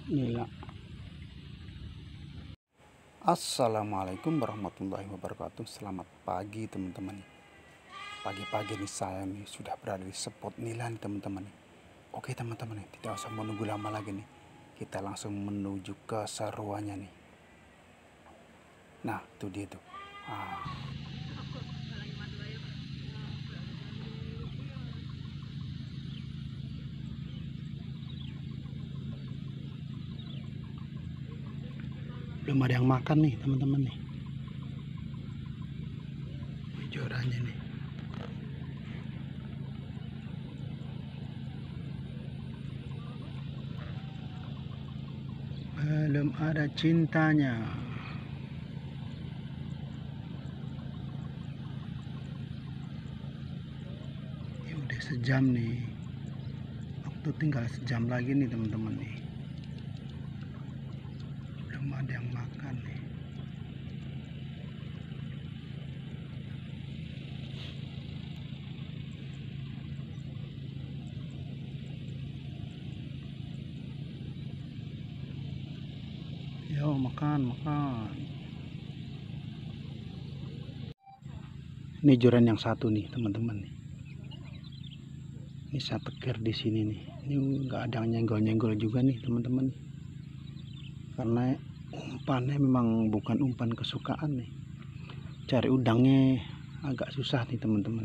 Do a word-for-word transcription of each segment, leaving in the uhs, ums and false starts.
Nila. Assalamualaikum warahmatullahi wabarakatuh. Selamat pagi teman-teman. Pagi-pagi nih saya nih sudah berada di spot nila nih teman-teman. Oke teman-teman, tidak usah menunggu lama lagi nih. Kita langsung menuju ke seruannya nih. Nah, itu dia tuh. Ah. Belum ada yang makan nih teman-teman nih. Jorannya nih. Belum ada cintanya. Ini udah sejam nih. Waktu tinggal sejam lagi nih teman-teman nih. Belum ada yang makan nih. Yo, makan, makan. Ini joran yang satu nih, teman-teman nih. Ini saya tekir di sini nih. Ini nggak ada yang nyenggol-nyenggol juga nih, teman-teman. Karena umpannya memang bukan umpan kesukaan nih. Cari udangnya agak susah nih, teman-teman.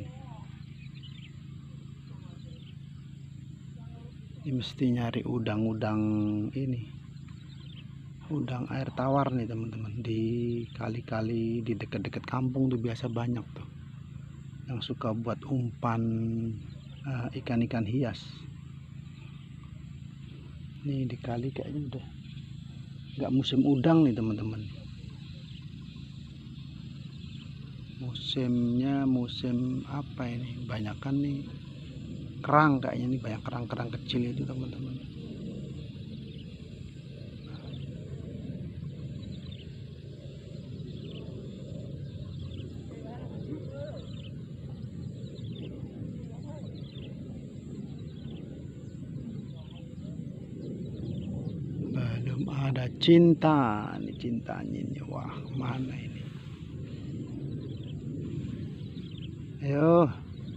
Ini mesti nyari udang-udang ini. Udang air tawar nih teman-teman, di kali-kali di dekat-dekat kampung tuh biasa banyak tuh yang suka buat umpan ikan-ikan uh, hias. Nih di kali kayaknya udah nggak musim udang nih teman-teman, musimnya musim apa ini, banyakan nih kerang, kayaknya nih banyak kerang-kerang kecil itu teman-teman. Belum ada cinta nih, cintanya ini. Wah, mana ini? Ayo,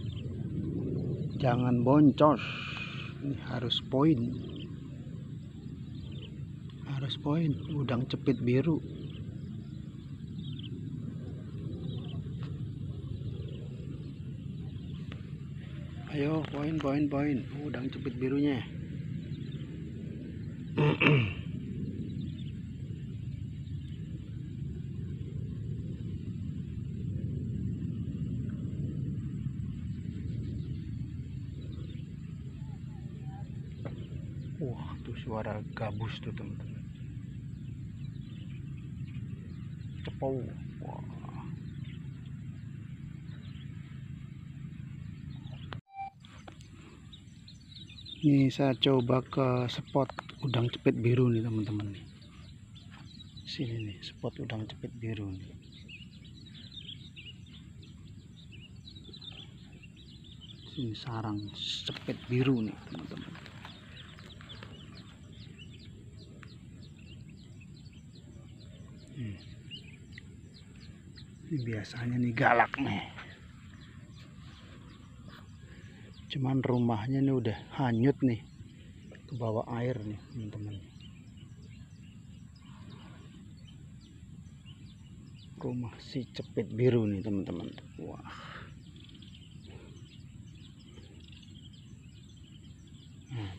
jangan boncos. Ini harus poin, harus poin. Udang cepit biru. Ayo, poin, poin, poin. Udang cepit birunya. Wah, tuh suara gabus tuh teman-teman. Cepau. Wah. Ini saya coba ke spot udang cepit biru nih teman-teman nih. Sini nih, spot udang cepit biru nih. Sini sarang cepit biru nih teman-teman. Hmm. Ini biasanya nih galak nih. Cuman rumahnya nih udah hanyut nih, ke bawah air nih teman-teman. Rumah si cepit biru nih teman-teman. Wah. Hmm.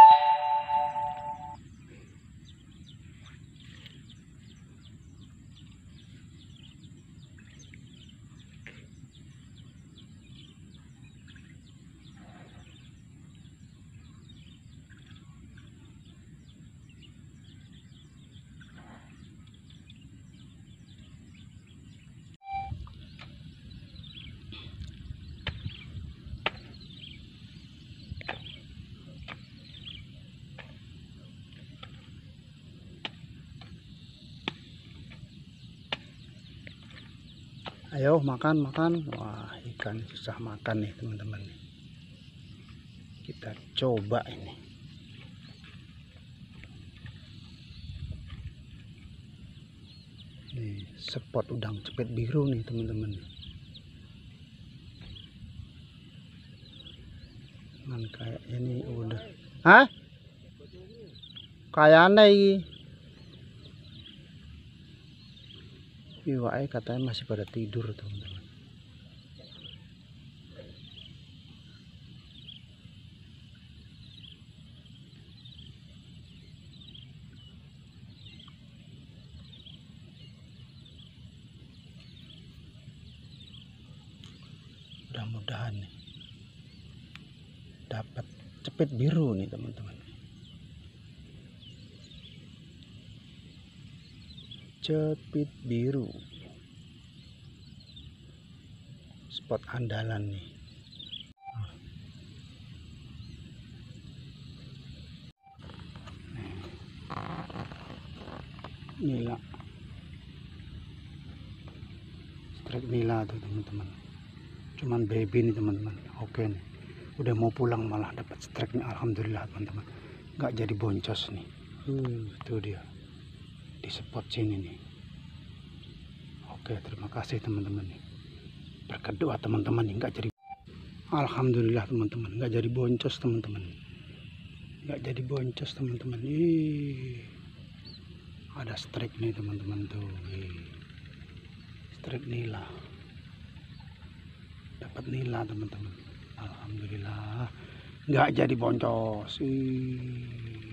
Ayo makan, makan. Wah, ikan susah makan nih teman-teman. Kita coba ini. Nih, spot udang cepet biru nih teman-teman. Kan kayak ini udah. Hah? Kayaknya ini. Iwake katanya masih pada tidur teman-teman. Mudah-mudahan nih dapat cepet biru nih teman-teman. Cepit biru, spot andalan nih. Nila, strike nila tuh teman-teman. Cuman baby nih teman-teman. Oke nih, udah mau pulang malah dapat strike nih. Alhamdulillah teman-teman, nggak jadi boncos nih. Uh, itu dia di spot sini nih. Oke, terima kasih teman-teman nih. Berkat doa teman-teman nih nggak jadi. Alhamdulillah teman-teman, nggak jadi boncos teman-teman. Nggak jadi boncos teman-teman. Ih, ada strike nih teman-teman tuh. Ih, strike nila. Dapat nila teman-teman. Alhamdulillah nggak jadi boncos. Ih,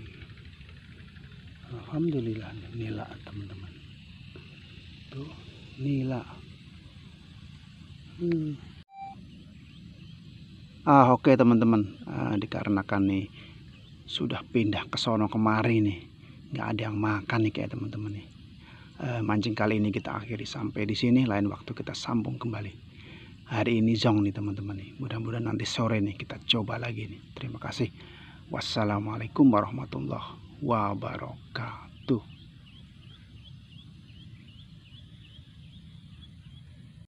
alhamdulillah nila teman-teman. Tuh nila. Hmm. Ah oke okay, teman-teman. Ah, dikarenakan nih sudah pindah ke sono kemari nih, nggak ada yang makan nih kayak teman-teman nih. Uh, mancing kali ini kita akhiri sampai di sini. Lain waktu kita sambung kembali. Hari ini zong nih teman-teman nih. Mudah-mudahan nanti sore nih kita coba lagi nih. Terima kasih. Wassalamualaikum warahmatullahi wabarakatuh.